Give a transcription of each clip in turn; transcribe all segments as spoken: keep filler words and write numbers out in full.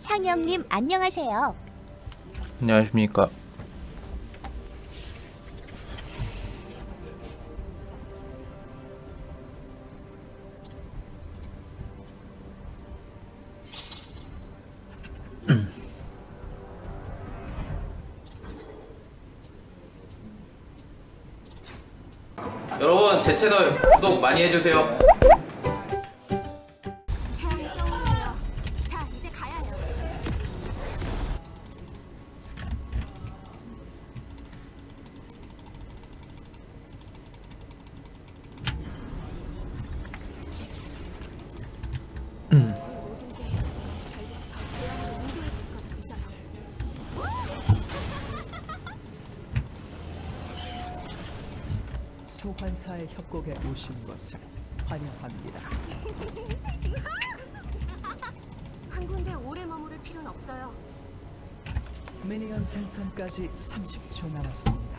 상영님 안녕하세요. 안녕하십니까. 여러분 제 채널 구독 많이 해주세요. 자, 이제 가야 해요. 소환사의 협곡에 오신 것을 환영합니다. 한 군데 오래 머무를 필요는 없어요. 미니언 생성까지 삼십 초 남았습니다.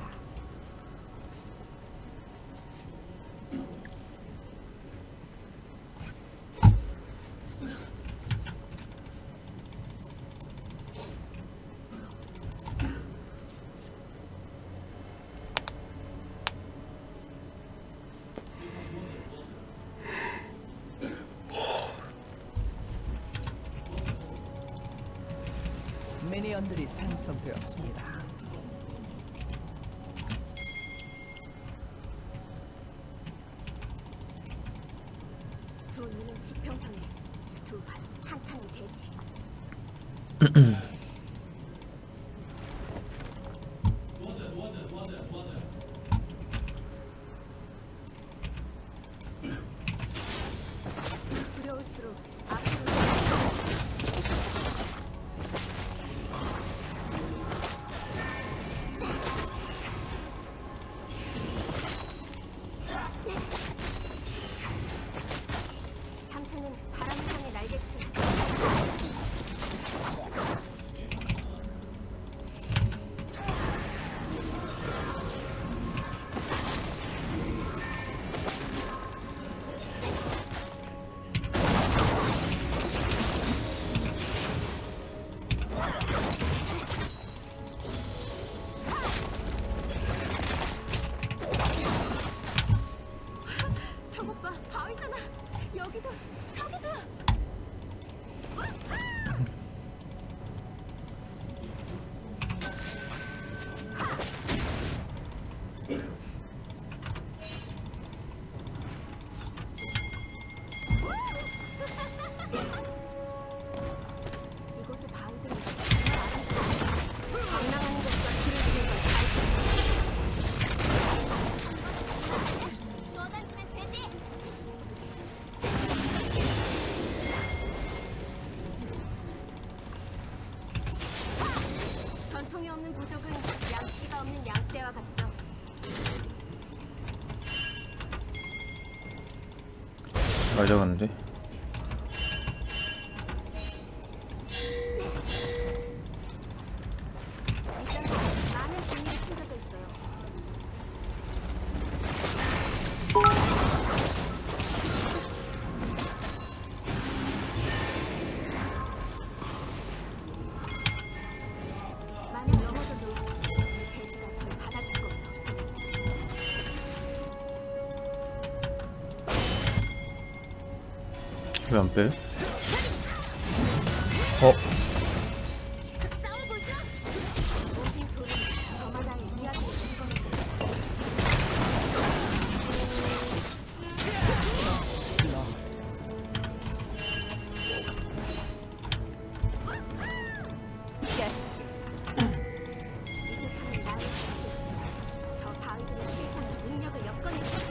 미니언들이 생성되었습니다. 두 눈은 지평선에, 두 발 한탄은 대지. 두려울수록 앞으로 상태는 바람을 향해 날겠지. 저것 봐, 바위잖아. 여기도, 저기도. 이곳의 바위들은 정말 아름다워. 방랑하는 것과 길을 지는 걸 잘. 떠다니면 되지. 전통이 없는 부족은 양치기가 없는 양떼와 같죠. 가져갔는데. 일단 많은 비밀이 숨겨져 있어요. 만약 넘어져도 돼지가 저를 받아줄 거예요. 왜 안 빼요? 어? 싸워보자. 모든 돌은 저마다의 이야기를 읽어내요. 이 세상은 나의 것이야. 저 바위들의 세상의 능력을 엮어내요.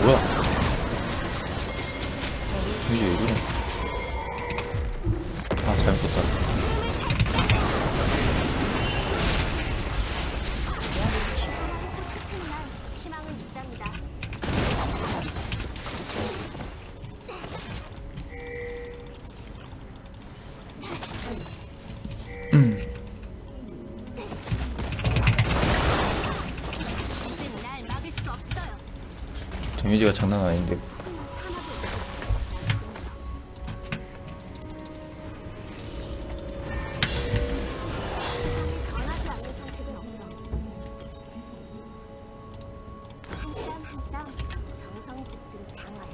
뭐야? 이게 왜 이래? 아, 잘못 썼다. 희망은 있답니다. 이젠 날 막을 수 없어요. 데미지가 장난 아닌데. 변하지 않는 선택은 없죠. 한 땀 한 땀 정성이 깃든 장화요.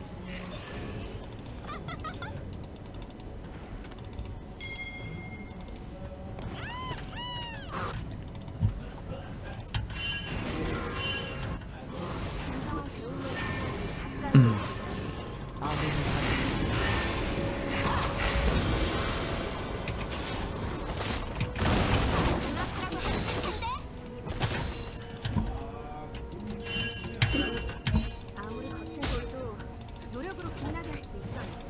진정한 배움을 가까이 아군이 당했습니다. 아무리 거친 돌도 노력으로 빛나게 할 수 있어요.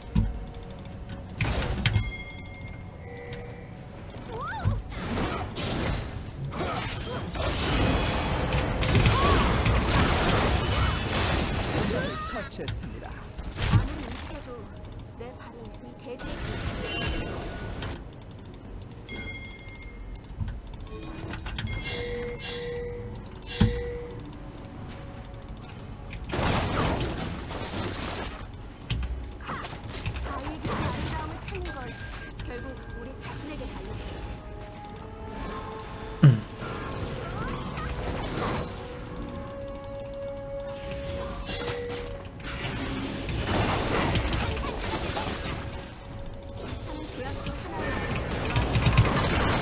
적을 처치했습니다. 아무리 움직여도 내 발은 이 대지에 있어요. 바위의 깊은 아름다움을 찾는 건 결국 우리 자신에게 달렸어요. 사는 조약도 하나로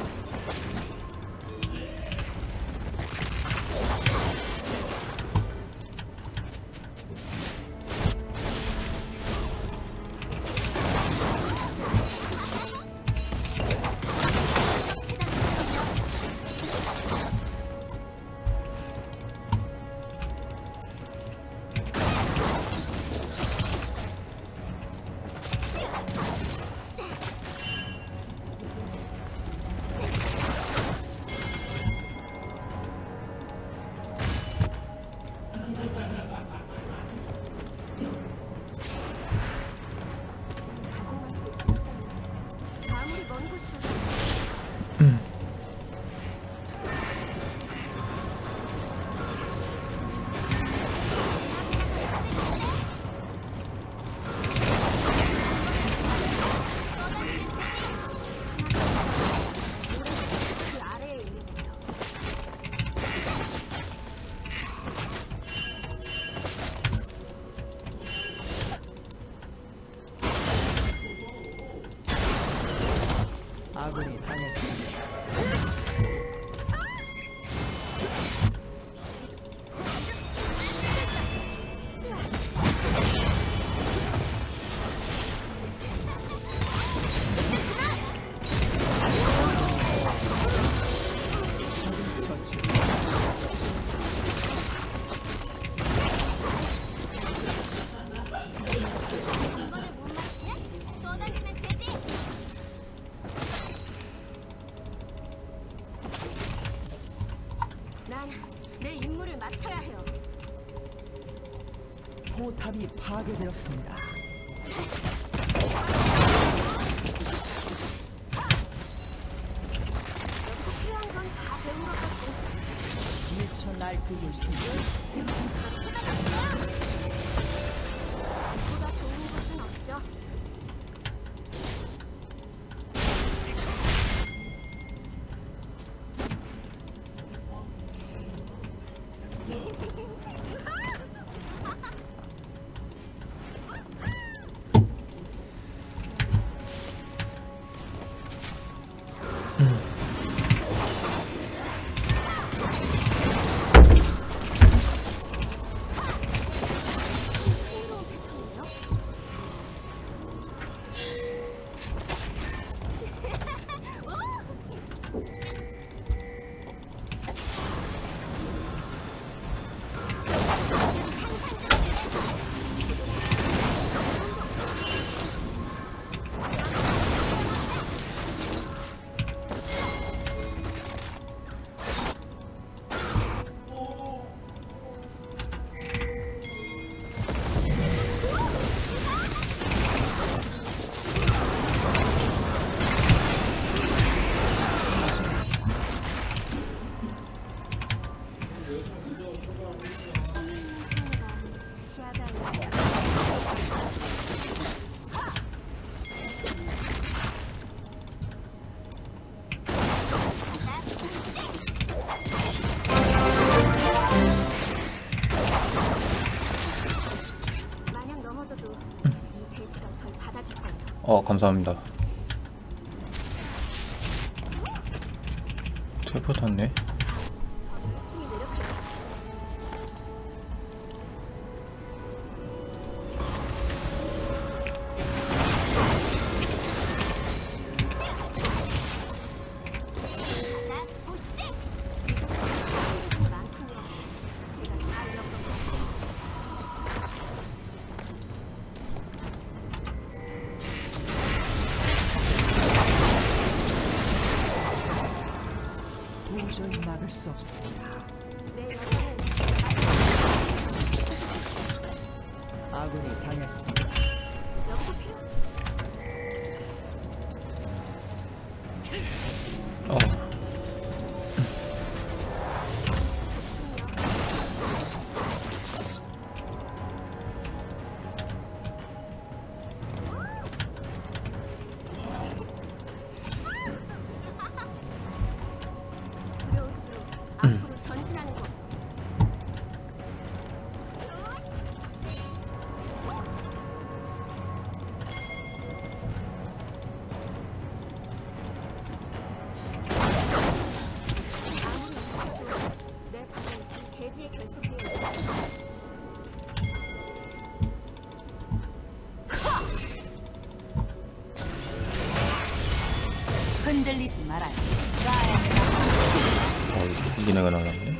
가정만 될 수 있다면 아무리 먼 곳이라도 그 아래에 있는 거예요. 아군이 당했습니다. 적을 처치했습니다. 이번에 못 맞지? 또 던지면 되지. 난 내 임무를 마쳐야 해요. 포탑이 파괴되었습니다. 여기서 필요한 건 다 배운 것 같고 미쳐 날뛰고 있습니다. 보다 좋은 곳은 없죠. 어, 감사합니다. 텔포 탔네. 열심히 노력해. 자, 보시지. 많군요. 제가 잘 엮어서 도저히 막을 수 없습니다. 내 여자를 아군이 당했습니다. 여기서 필요. 어. 두려울수록 앞으로 전진하는 것. 아무리 못해도 내 발은 이 대지의 결속기에 있어. 흔들리지 말아요. 어, 니네가 나갔네.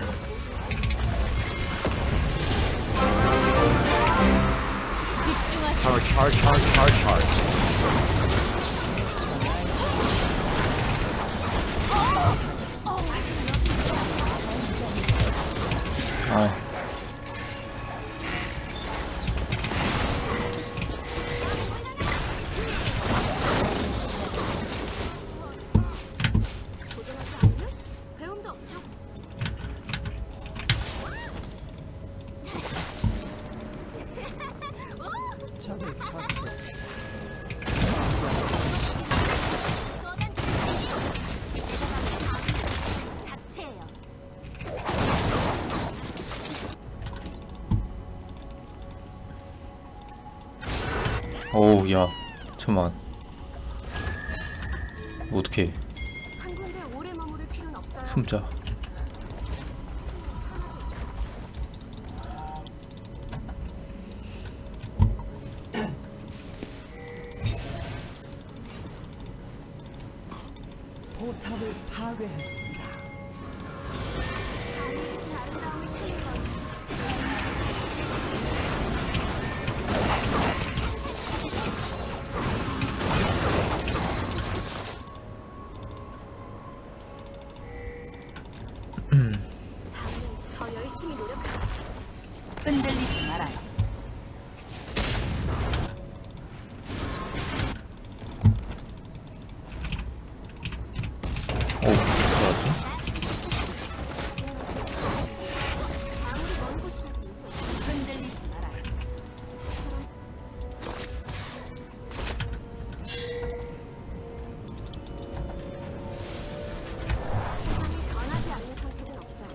Charge, charge, charge, charge, charge. 아, 도전하지 않으면 배움도 없죠. 적을 처치했습니다. 자체예요. 어우, 야, 잠만. 어떡해. 한 군데 오래 머무를 필요는 없어요. 숨자. 포탑을 파괴했습니다. 아름다운 천리건. 다음엔 더 열심히 노력하자. 흔들리지 말아요. 오, 들어왔죠? 아무리 먼 곳이라도 인정. 흔들리지 말아요. 세상에 변하지 않는 선택은 없죠.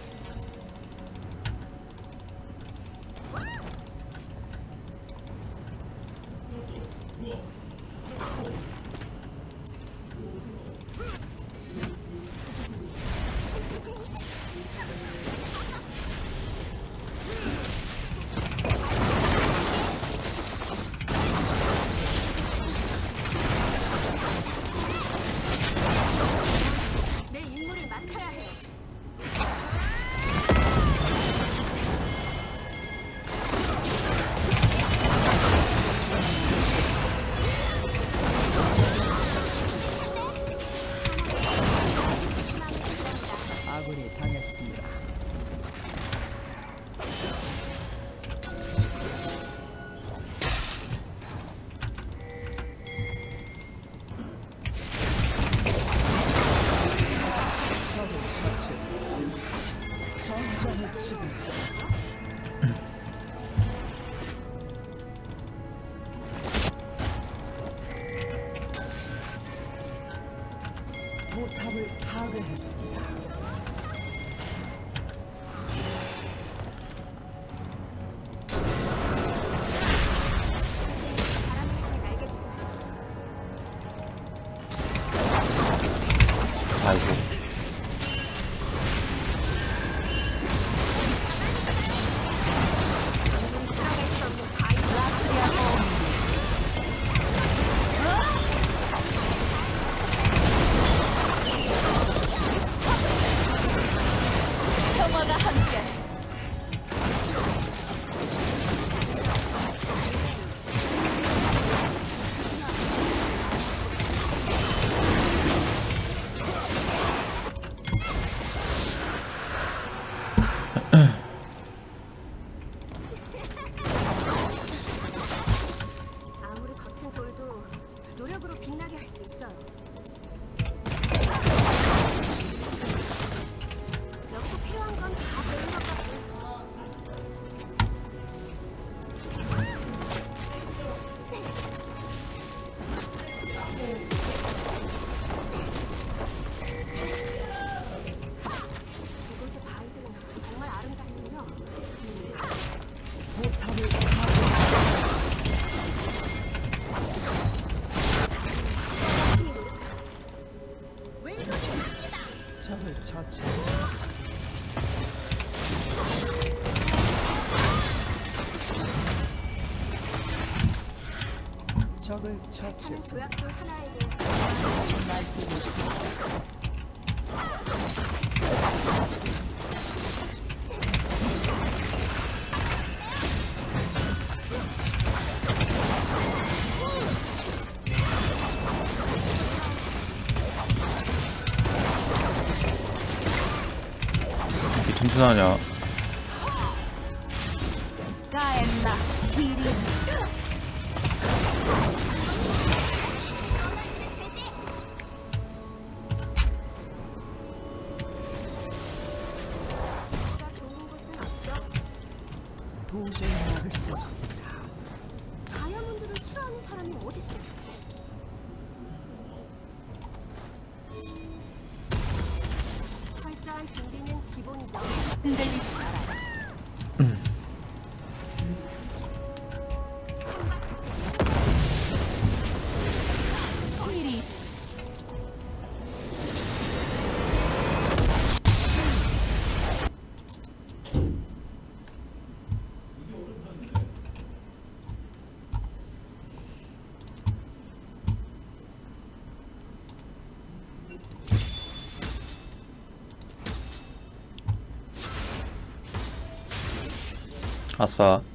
내 임무를 마쳐야 해요. 아군이 당했습니다. 적을 처치했습니다. 전장의 지배자. 포탑을 파괴했습니다. 바람을 날개짓을 적을 처치했습니다. 조약돌 하나에게 날뛰고 있습니다. 이렇게 튼튼하냐? 가엔나 기린 좋은 곳은 없어. 도저히 막을 수 없습니다. 다이아몬드를 싫어하는 사람이 어디 있어? 철저한 준비는 기본이죠. 흔들리지 말아요. 코일이 아싸.